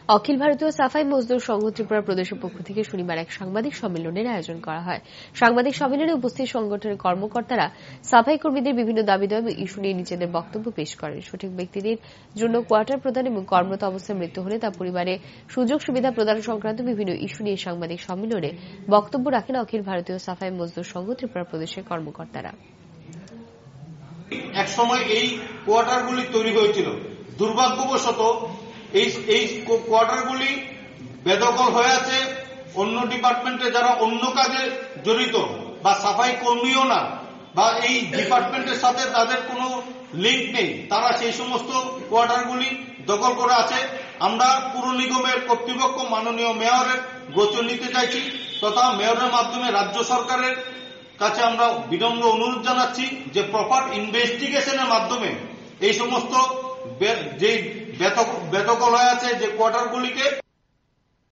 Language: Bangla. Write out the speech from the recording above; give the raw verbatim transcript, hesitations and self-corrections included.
অখিল ভারতীয় সাফাই মজদুর সংঘ ত্রিপুরা প্রদেশের পক্ষ থেকে শনিবার এক সাংবাদিক সম্মেলনের আয়োজন করা হয়। সাংবাদিক সম্মেলনে উপস্থিত সংগঠনের কর্মকর্তারা সাফাই কর্মীদের বিভিন্ন দাবি দেওয়া এবং ইস্যু নিয়ে নিজেদের বক্তব্য পেশ করেন। সঠিক ব্যক্তিদের জন্য কোয়ার্টার প্রদান এবং কর্মরত অবস্থায় মৃত্যু হলে তা পরিবারে সুযোগ সুবিধা প্রদান সংক্রান্ত বিভিন্ন ইস্যু নিয়ে সাংবাদিক সম্মেলনে বক্তব্য রাখেন অখিল ভারতীয় সাফাই মজদুর সংঘ ত্রিপুরা প্রদেশের কর্মকর্তারা। এক সময় এই কোয়ার্টারগুলি তৈরি হয়েছিল, দুর্ভাগ্যবশত এই এই কোয়ার্টারগুলি বেদখল হয়ে আছে। অন্য ডিপার্টমেন্টে যারা অন্য কাজে জড়িত বা সাফাই কর্মীও না বা এই ডিপার্টমেন্টের সাথে তাদের কোনো লিঙ্ক নেই, তারা সেই সমস্ত কোয়ার্টারগুলি দখল করে আছে। আমরা পুর নিগমের কর্তৃপক্ষ মাননীয় মেয়রের গোচর নিতে চাইছি তথা মেয়রের মাধ্যমে রাজ্য সরকারের কাছে আমরা বিনম্র অনুরোধ জানাচ্ছি যে প্রপার ইনভেস্টিগেশনের মাধ্যমে এই সমস্ত যে বেদখল হয়ে আছে যে কোয়ার্টারগুলিকে